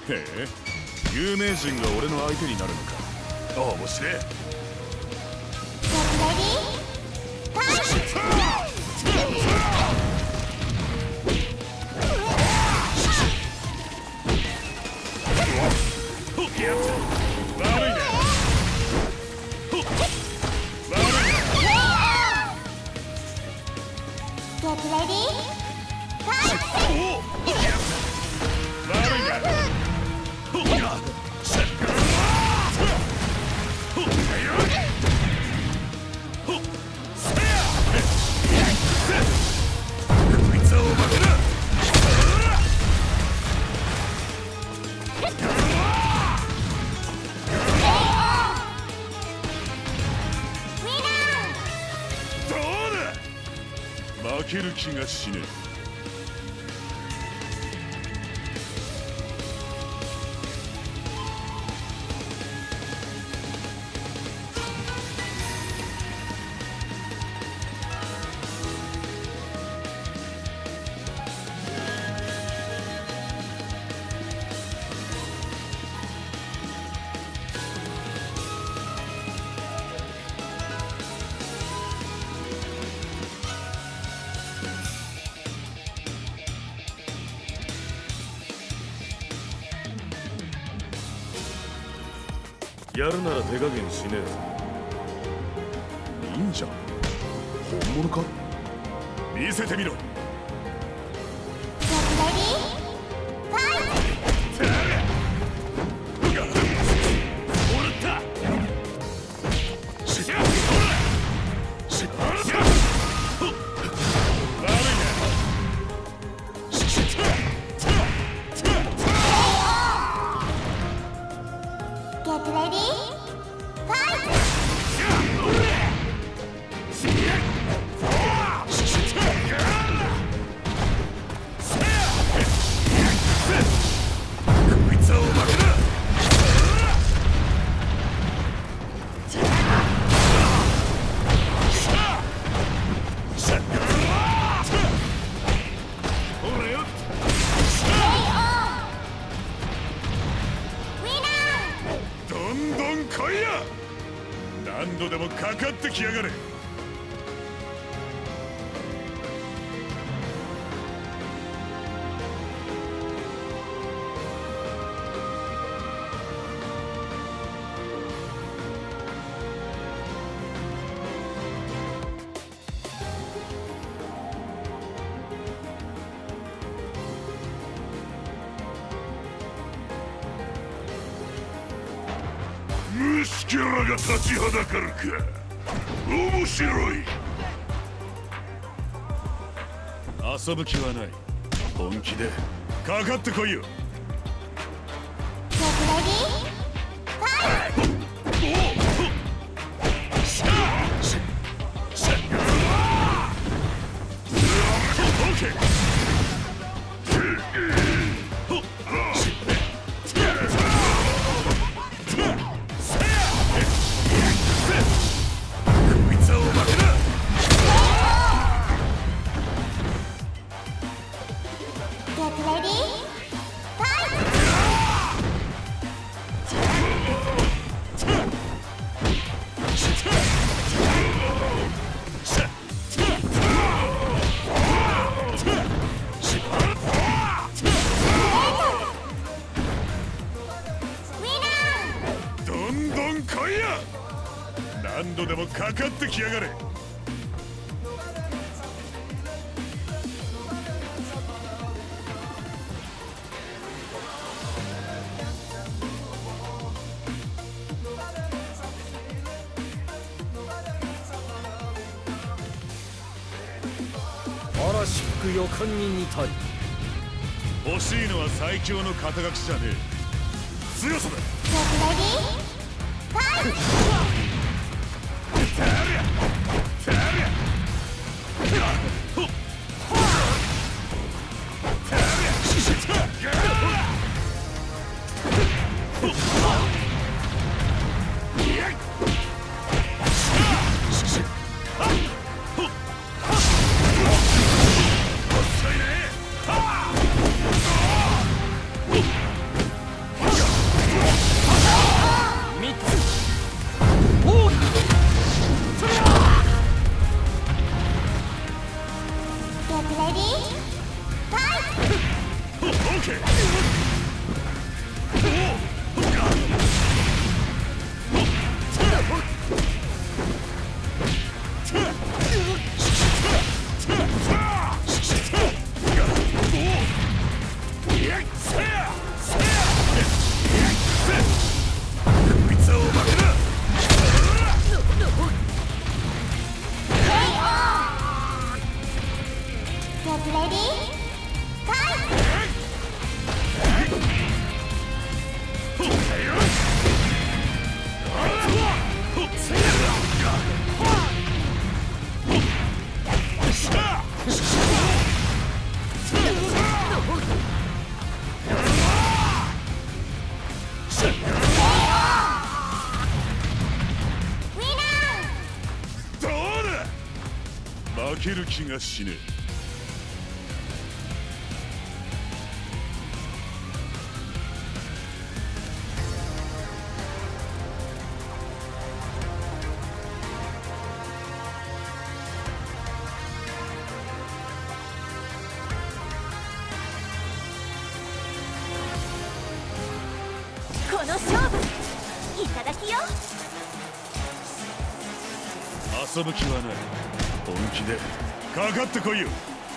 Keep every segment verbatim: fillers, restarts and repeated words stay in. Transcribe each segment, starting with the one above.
へえ、有名人が俺の相手になるのか。面白い。負ける気がしねえ。やるなら手加減しねえぞ。忍者？本物か？見せてみろ。何度でもかかってきやがれ。虫キャラが立ちはだかるか。面白い。遊ぶ気はない。本気でかかってこいよ。何度でもかかってきやがれ。 嵐吹く予感に似たり。 欲しいのは最強の肩書きじゃねえ、強さだ。 負ける気がしねえ。 この勝負いただきよ。 遊ぶ気はない。本気でかかってこいよ。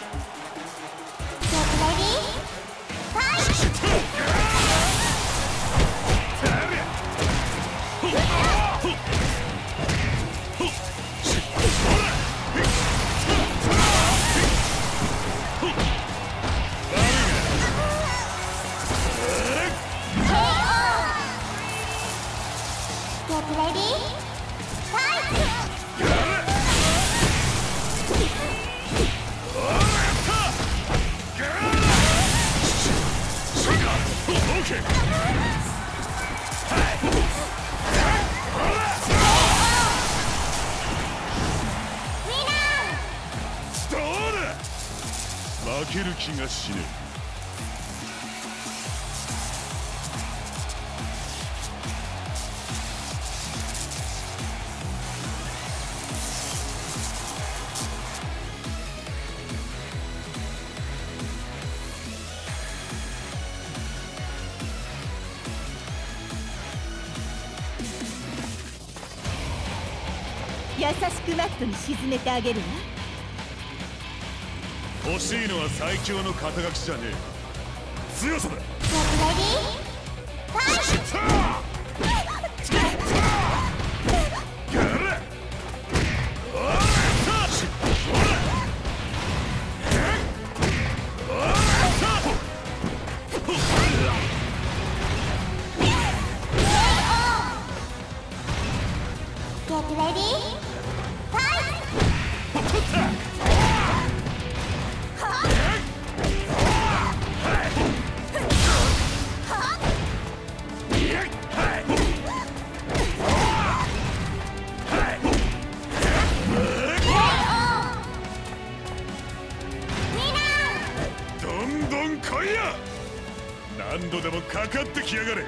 負ける気がしねえ。 優しくマットに沈めてあげるわ。 欲しいのは最強の肩書きじゃねえ。強さだ。何度でもかかってきやがれ。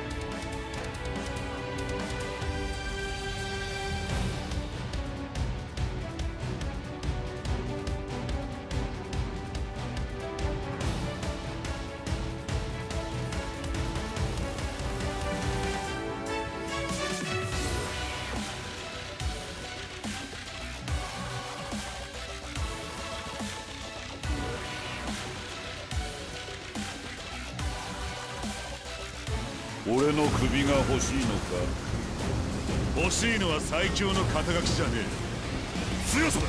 俺の首が欲しいのか。欲しいのは最強の肩書きじゃねえ。強さだ。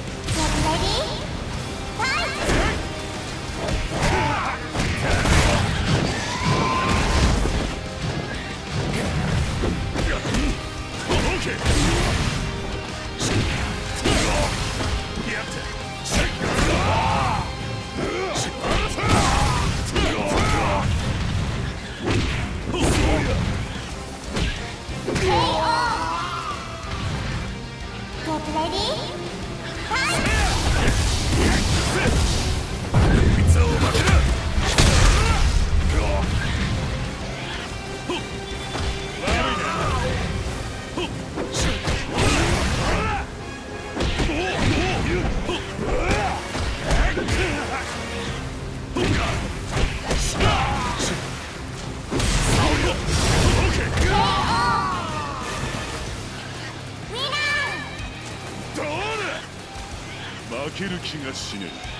負ける気がしねえ。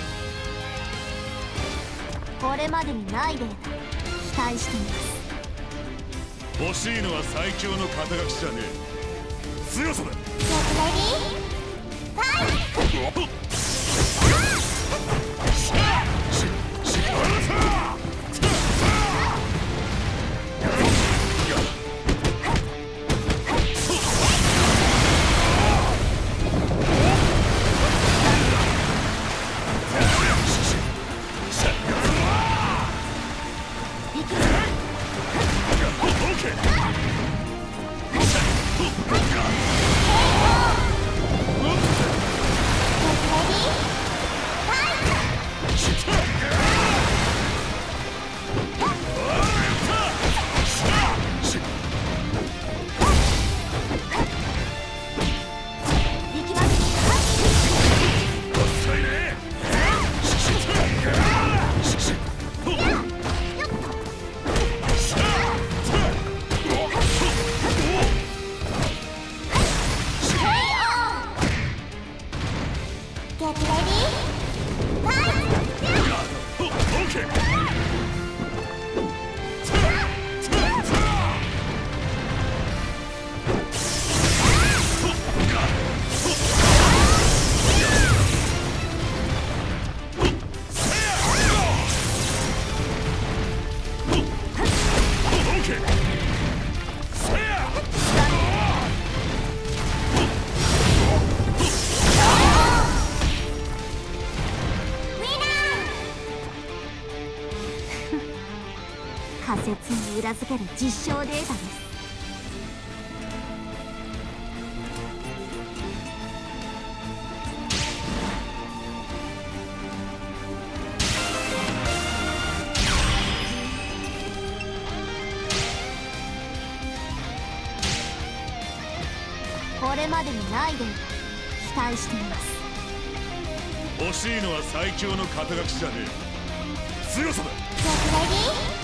これまでにないデータ期待しています。 欲しいのは最強の肩書きじゃねえ、強さだ。 仮説に裏付ける実証データです。これまでにないデータ期待しています。 欲しいのは最強の肩書きじゃねえ、強さだ。 Get ready?